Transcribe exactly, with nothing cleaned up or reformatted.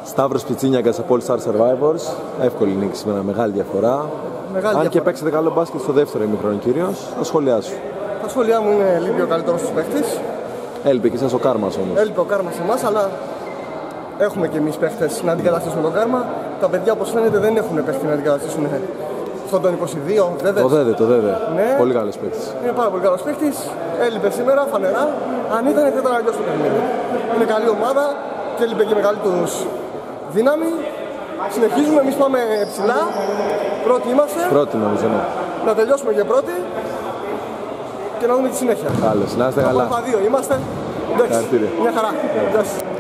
Σταύρος Πιτσίνιακας από All Star Survivors. Εύκολη νίκη σήμερα, μεγάλη διαφορά. Μεγάλη Αν διαφορά. και παίξετε καλό μπάσκετ στο δεύτερο ημίχρονο κυρίως, τα σχόλιά σου. Τα σχόλιά μου είναι λίγο ο καλύτερος τους παίχτης. Έλειπε και εσάς ο κάρμας όμως. Έλειπε ο κάρμα σε εμάς, αλλά έχουμε και εμείς παίχτες να αντικαταστήσουμε τον κάρμα. Τα παιδιά, όπως φαίνεται, δεν έχουν παίχτη να αντικαταστήσουν αυτόν τον είκοσι δύο. Δέδε. Το δέδε, το δέδε. Ναι. Πολύ καλός παίκτης. Είναι πάρα πολύ καλός παίχτης. Έλειπε σήμερα, φανερά. Αν ήταν, θα ήταν αλλιώς το παιχνίδι. Είναι καλή ομάδα και έλειπε και μεγάλη τους δύναμη. Συνεχίζουμε, εμείς πάμε ψηλά. Πρώτοι είμαστε. Πρώτη νομίζω, ναι. Να τελειώσουμε και πρώτοι και να δούμε τη συνέχεια. Καλώς, να είστε καλά. Από τα δύο είμαστε. Εντάξει, Χαρακτήρια. μια χαρά. Γεια σας.